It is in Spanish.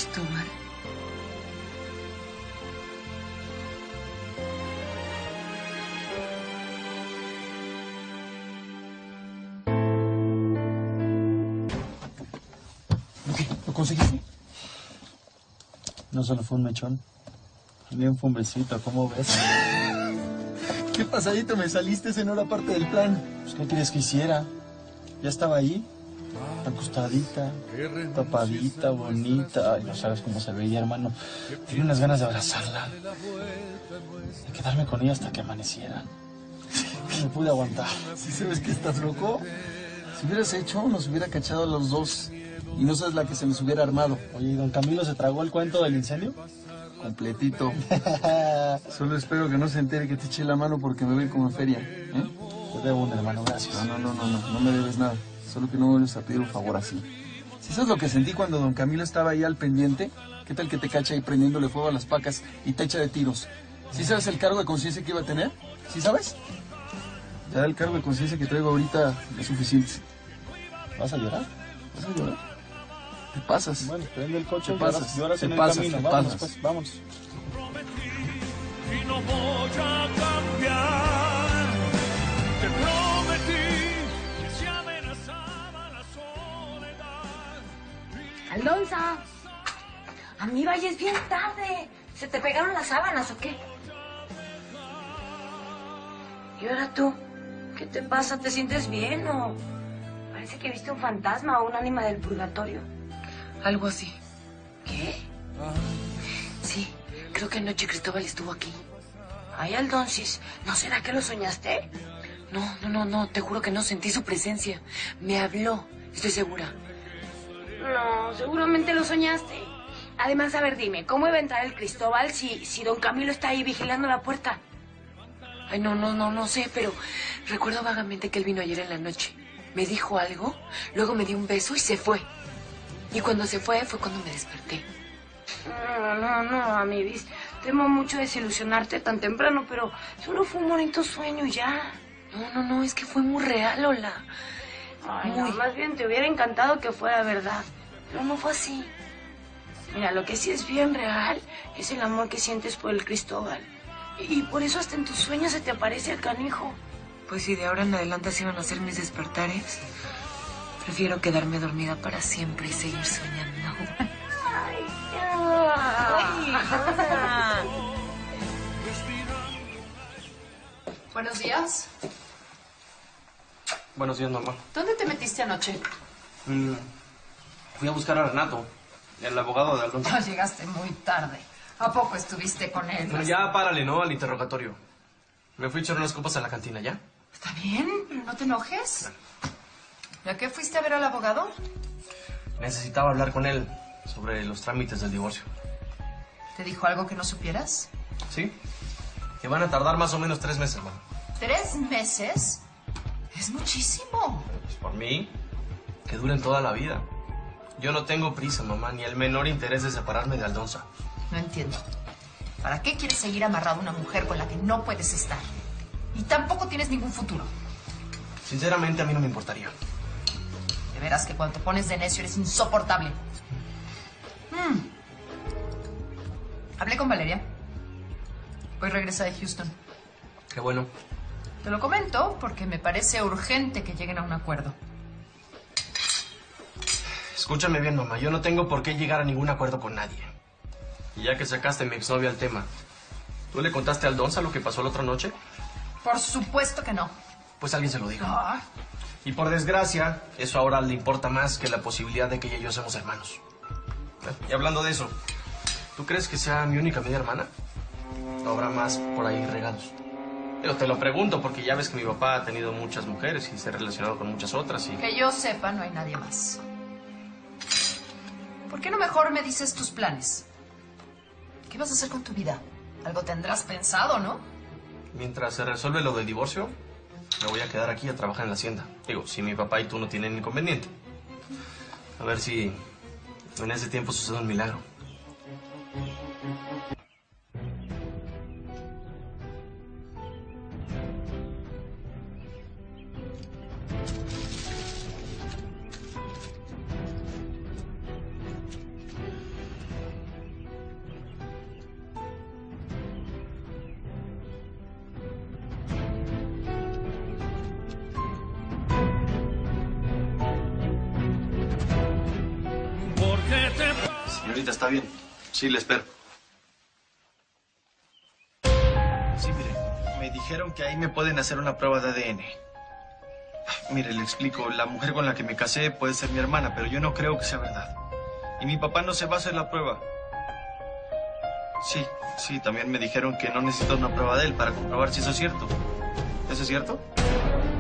Cristóbal. ¿Lo conseguiste? No solo fue un mechón, también fue un besito, ¿cómo ves? ¿Qué pasadito me saliste? Ese no era parte del plan. Pues, ¿qué querías que hiciera? Ya estaba ahí, acostadita, tapadita, bonita. Ay, no sabes cómo se veía, hermano. Tenía unas ganas de abrazarla, de quedarme con ella hasta que amaneciera. No me pude aguantar. ¿Sí sabes que estás loco? Si hubieras hecho, nos hubiera cachado a los dos. Y no sabes la que se nos hubiera armado. Oye, ¿y don Camilo se tragó el cuento del incendio? Completito. Solo espero que no se entere que te eché la mano porque me voy como en feria. Te debo un hermano, gracias. No me debes nada. Solo que no me vuelves a pedir un favor así. Si sabes lo que sentí cuando don Camilo estaba ahí al pendiente, ¿qué tal que te cacha ahí prendiéndole fuego a las pacas y te echa de tiros? ¿Sí sabes el cargo de conciencia que iba a tener? ¿Sí sabes? Ya el cargo de conciencia que traigo ahorita es suficiente. ¿Vas a llorar? ¿Vas a llorar? Te pasas. Bueno, prende el coche, te pasas, lloras te en el pasas, camino. te Vámonos, pasas. pues, vámonos. Y no voy a cambiar. Te prometí que se amenazaba la soledad. Alonso, a mí vayas bien tarde. ¿Se te pegaron las sábanas o qué? ¿Y ahora tú? ¿Qué te pasa? ¿Te sientes bien o...? Parece que viste un fantasma o un ánima del purgatorio. Algo así. ¿Qué? Sí, creo que anoche Cristóbal estuvo aquí. Ay, Aldoncis, ¿no será que lo soñaste? No, te juro que no sentí su presencia. Me habló, estoy segura. No, seguramente lo soñaste. Además, a ver, dime, ¿cómo iba a entrar el Cristóbal si don Camilo está ahí vigilando la puerta? Ay, no sé, pero recuerdo vagamente que él vino ayer en la noche. Me dijo algo, luego me dio un beso y se fue. Y cuando se fue cuando me desperté. No, amiguis. Temo mucho desilusionarte tan temprano, pero solo fue un bonito sueño y ya. No, es que fue muy real, Lola. Ay, no, más bien te hubiera encantado que fuera verdad, pero no fue así. Mira, lo que sí es bien real es el amor que sientes por el Cristóbal. Y por eso hasta en tus sueños se te aparece el canijo. Pues si de ahora en adelante así van a ser mis despertares, prefiero quedarme dormida para siempre y seguir soñando. Ay, Buenos días. Buenos días, mamá. ¿Dónde te metiste anoche? Fui a buscar a Renato, el abogado de Alonso. No, llegaste muy tarde. ¿A poco estuviste con él? Bueno, ya párale, ¿no? Al interrogatorio. Me fui a echar unas copas a la cantina, ¿ya? Está bien, pero no te enojes. ¿Ya qué fuiste a ver al abogado? Necesitaba hablar con él sobre los trámites del divorcio. ¿Te dijo algo que no supieras? ¿Sí? Que van a tardar más o menos 3 meses, mamá. ¿3 meses? Es muchísimo. Pues por mí, que duren toda la vida. Yo no tengo prisa, mamá, ni el menor interés de separarme de Aldonza. No entiendo. ¿Para qué quieres seguir amarrado a una mujer con la que no puedes estar? Y tampoco tienes ningún futuro. Sinceramente, a mí no me importaría. De veras que cuando te pones de necio eres insoportable. Hablé con Valeria. Hoy regresa de Houston. Qué bueno. Te lo comento porque me parece urgente que lleguen a un acuerdo. Escúchame bien, mamá. Yo no tengo por qué llegar a ningún acuerdo con nadie. Y ya que sacaste a mi exnovia al tema, ¿tú le contaste a Aldonza lo que pasó la otra noche? Por supuesto que no. Pues alguien se lo dijo. Ah. Y por desgracia, eso ahora le importa más que la posibilidad de que ella y yo seamos hermanos. Y hablando de eso, ¿tú crees que sea mi única media hermana? ¿O habrá más por ahí regados? Pero te lo pregunto porque ya ves que mi papá ha tenido muchas mujeres y se ha relacionado con muchas otras y... Que yo sepa, no hay nadie más. ¿Por qué no mejor me dices tus planes? ¿Qué vas a hacer con tu vida? Algo tendrás pensado, ¿no? Mientras se resuelve lo del divorcio, me voy a quedar aquí a trabajar en la hacienda. Digo, si mi papá y tú no tienen inconveniente. A ver si en ese tiempo sucede un milagro. señorita, está bien. Sí, le espero. Sí, mire, me dijeron que ahí me pueden hacer una prueba de ADN. Mire, le explico, la mujer con la que me casé puede ser mi hermana, pero yo no creo que sea verdad. Y mi papá no se va a hacer la prueba. Sí, también me dijeron que no necesito una prueba de él para comprobar si eso es cierto. ¿Eso es cierto?